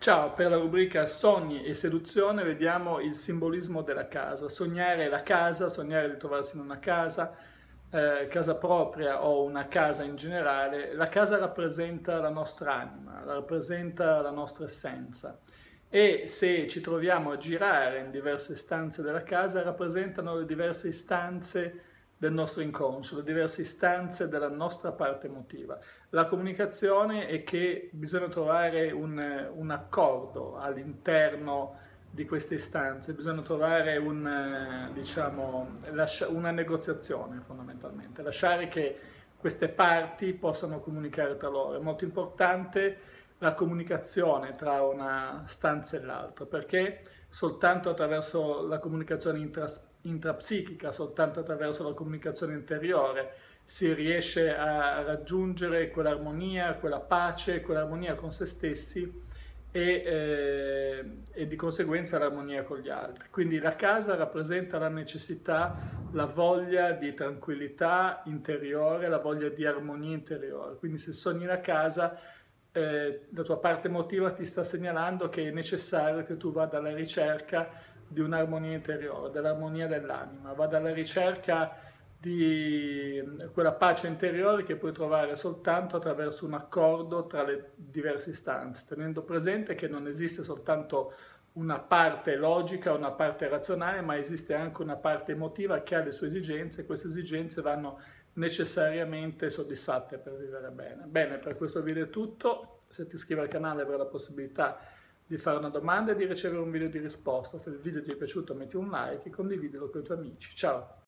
Ciao, per la rubrica Sogni e seduzione vediamo il simbolismo della casa. Sognare la casa, sognare di trovarsi in una casa, casa propria o una casa in generale. La casa rappresenta la nostra anima, rappresenta la nostra essenza e se ci troviamo a girare in diverse stanze della casa rappresentano le diverse istanze del nostro inconscio, le diverse istanze della nostra parte emotiva. La comunicazione è che bisogna trovare un accordo all'interno di queste istanze, bisogna trovare diciamo, una negoziazione fondamentalmente, lasciare che queste parti possano comunicare tra loro. È molto importante la comunicazione tra una stanza e l'altra, perché soltanto attraverso la comunicazione intrapsichica, soltanto attraverso la comunicazione interiore si riesce a raggiungere quell'armonia, quella pace, quell'armonia con se stessi e di conseguenza l'armonia con gli altri. Quindi la casa rappresenta la necessità, la voglia di tranquillità interiore, la voglia di armonia interiore. Quindi se sogni la casa, la tua parte emotiva ti sta segnalando che è necessario che tu vada alla ricerca di un'armonia interiore, dell'armonia dell'anima, vada alla ricerca di quella pace interiore che puoi trovare soltanto attraverso un accordo tra le diverse istanze, tenendo presente che non esiste soltanto una parte logica, una parte razionale, ma esiste anche una parte emotiva che ha le sue esigenze e queste esigenze vanno necessariamente soddisfatte per vivere bene. Bene, per questo video è tutto. Se ti iscrivi al canale avrai la possibilità di fare una domanda e di ricevere un video di risposta. Se il video ti è piaciuto metti un like e condividilo con i tuoi amici. Ciao!